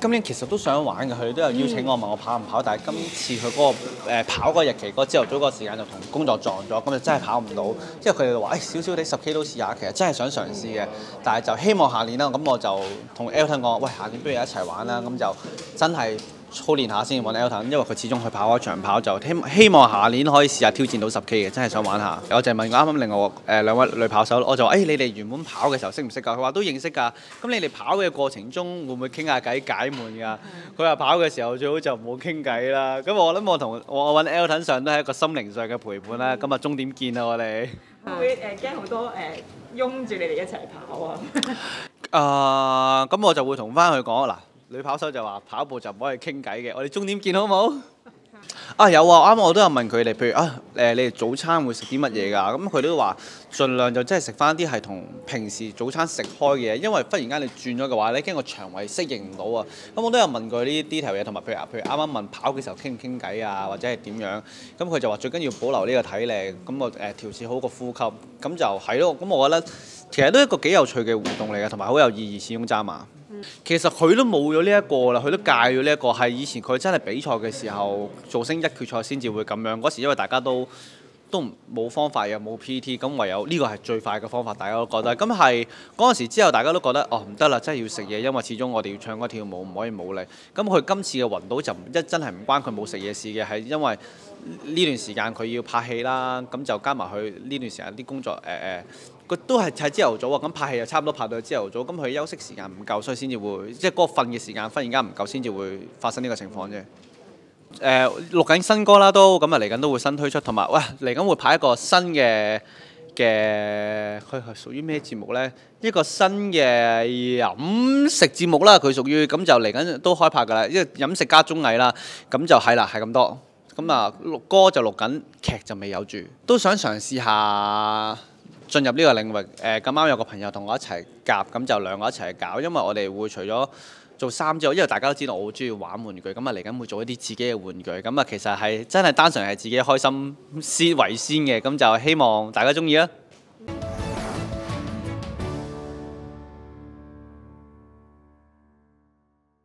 今年其實都想玩嘅，佢哋都有邀請我問我跑唔跑，但係今次佢嗰個跑嗰個日期嗰朝頭早嗰個時間就同工作撞咗，咁就真係跑唔到。即係佢哋話少少啲10K 都試下，其實真係想嘗試嘅，但係就希望下年啦。咁我就同 Elton 講，喂，下年不如一齊玩啦，咁就真係操練下先揾 Elton，因為佢始終去跑開長跑，就希望下年可以試下挑戰到10K 嘅，真係想玩下。我就問啱啱另外兩位女跑手，我就話：你哋原本跑嘅時候識唔識㗎？佢話都認識㗎。咁你哋跑嘅過程中會唔會傾下偈解悶㗎？佢話跑嘅時候最好就唔好傾偈啦。咁我諗我揾 Elton 上都係一個心靈上嘅陪伴啦。咁啊終點見啦我哋。 會驚好多擁住你哋一齊跑啊？ 咁我就會同翻佢講嗱。女跑手就話跑步就唔可以傾偈嘅，我哋終點見好冇？有啊，啱啱我都有問佢哋，譬如你哋早餐會食啲乜嘢㗎？咁佢都話盡量就真係食翻啲係同平時早餐食開嘅嘢，因為忽然間你轉咗嘅話咧，驚個腸胃適應唔到啊。咁我都有問佢呢啲 detail 嘢，同埋譬如啱啱問跑嘅時候傾唔傾偈啊，或者係點樣？咁佢就話最緊要保留呢個體力，咁我調節好個呼吸，咁就係咯。咁我覺得其實都係一個幾有趣嘅活動嚟嘅，同埋好有意義，始終揸馬。其實佢都冇咗呢一個啦，佢都戒咗呢一個。係以前佢真係比賽嘅時候，造星1決賽先至會咁樣。嗰時因為大家都冇方法又冇 PT， 咁唯有呢個係最快嘅方法，大家都覺得。咁係嗰陣時之後，大家都覺得唔得啦，真係要食嘢，因為始終我哋要唱歌跳舞，唔可以冇力。咁佢今次嘅暈倒就真係唔關佢冇食嘢事嘅，係因為呢段時間佢要拍戲啦，咁就加埋佢呢段時間啲工作佢都係喺朝頭早啊，咁拍戲又差唔多拍到朝頭早，咁佢休息時間唔夠，所以先至會即係嗰個瞓嘅時間忽然間唔夠，先至會發生呢個情況啫。錄緊新歌啦都，咁嚟緊都會新推出，同埋嚟緊會拍一個新嘅佢係屬於咩節目呢？一個新嘅飲食節目啦，佢屬於咁就嚟緊都開拍㗎啦，因為飲食加綜藝啦，咁就係啦，係咁多。咁錄歌就錄緊，劇就未有住，都想嘗試下進入呢個領域。咁啱有個朋友同我一齊夾，咁就兩個一齊搞，因為我哋會除咗做衫之外，因為大家都知道我好中意玩玩具，咁嚟緊會做一啲自己嘅玩具，咁其實係真係單純係自己開心先為先嘅，咁就希望大家中意啦。